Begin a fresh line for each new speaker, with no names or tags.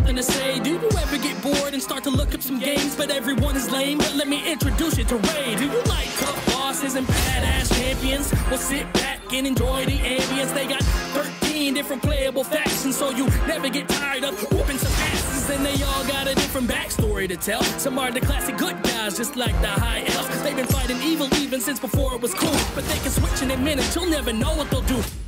something to say. Do you ever get bored and start to look up some games, but everyone is lame? But let me introduce you to Ray. Do you like tough bosses and badass champions? Well, sit back and enjoy the ambience. They got 13 different playable factions, so you never get tired of whooping some asses. And they all got a different backstory to tell. Some are the classic good guys, just like the high elves. They've been fighting evil even since before it was cool, but they can switch in a minute. You'll never know what they'll do.